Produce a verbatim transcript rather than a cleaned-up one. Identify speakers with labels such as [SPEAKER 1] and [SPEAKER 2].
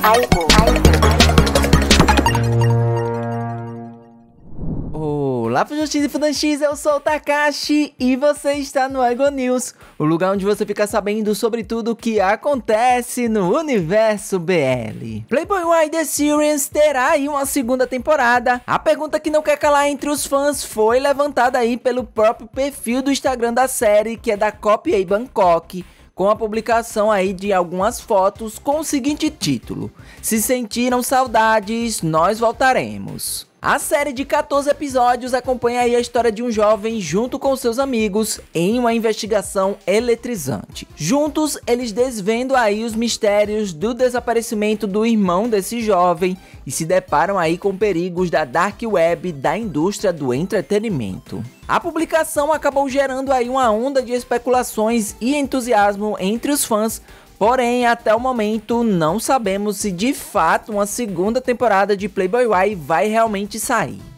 [SPEAKER 1] Olá, Fujoshis e Fudanshis, eu sou o Takashi e você está no Aigo News, o lugar onde você fica sabendo sobre tudo o que acontece no universo B L. Playboy Y The Series terá aí uma segunda temporada. A pergunta que não quer calar entre os fãs foi levantada aí pelo próprio perfil do Instagram da série, que é da Copy A Bangkok, com a publicação aí de algumas fotos com o seguinte título: Se sentiram saudades, nós voltaremos. A série de quatorze episódios acompanha aí a história de um jovem junto com seus amigos em uma investigação eletrizante. Juntos, eles desvendam aí os mistérios do desaparecimento do irmão desse jovem e se deparam aí com perigos da dark web da indústria do entretenimento. A publicação acabou gerando aí uma onda de especulações e entusiasmo entre os fãs. Porém, até o momento, não sabemos se de fato uma segunda temporada de Playboy Y vai realmente sair.